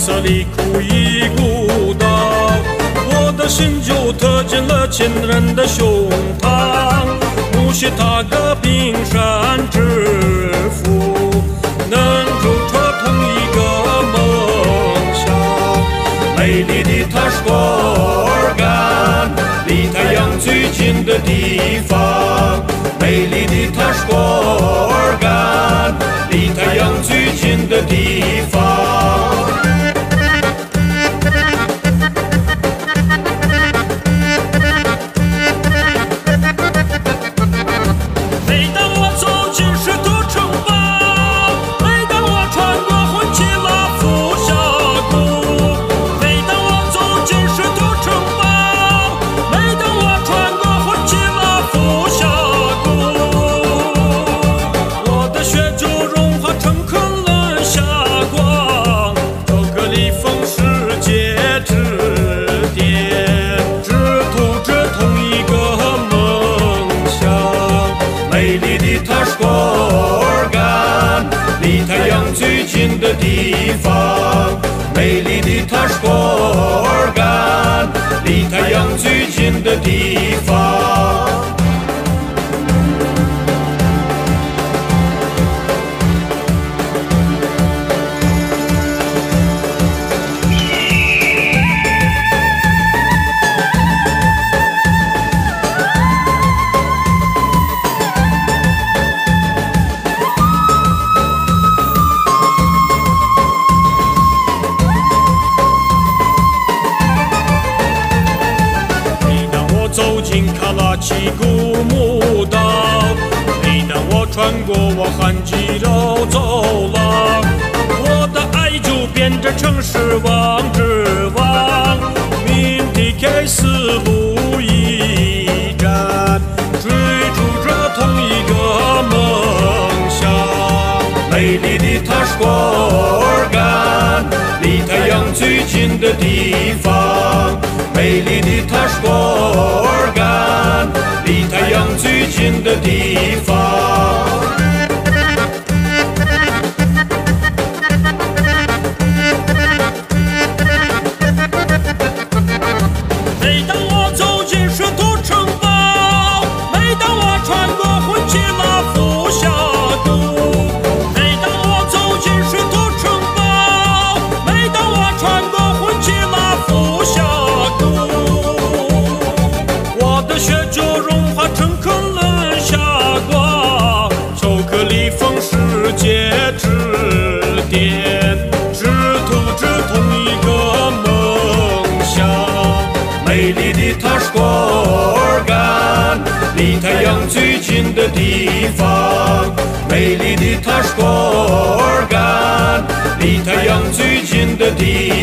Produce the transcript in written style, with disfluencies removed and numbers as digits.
色里哭一孤岛，我的心就特进了亲人的胸膛，不惜踏个冰山之父，能铸出同一个梦想。美丽的塔什果尔干，离太阳最近的地方。美丽的塔什果尔干，离太阳最近的地方。每当我走进石头城堡，每当我穿过混起了福峡谷，每当我走进石头城堡，每当我穿过混起了福峡谷，我的血就融化成可冷霞光，周格里峰世界之巅，只图着同一个梦想。美丽的塔什果尔干，离太阳最近的地方。美丽的塔什果尔干，离太阳最近的地方。走进卡拉奇古墓岛，每当我穿过我汗肌肉走廊，我的爱就变成城市王之王。明天开丝路一站，追逐着同一个梦想。美丽的塔什果尔干，离太阳最近的地方。美丽的塔什果尔干，离太阳最近的地方。每当我走进石头城堡，每当我穿过混起了福峡谷，每当我走进石头城堡，每当我穿过混起了福峡谷，我的血就融化成可冷霞光，周格里峰世界之巅，只图着同一个梦想。美丽的塔什果尔干，离太阳最近的地方。美丽的塔什果尔干，离太阳最近的地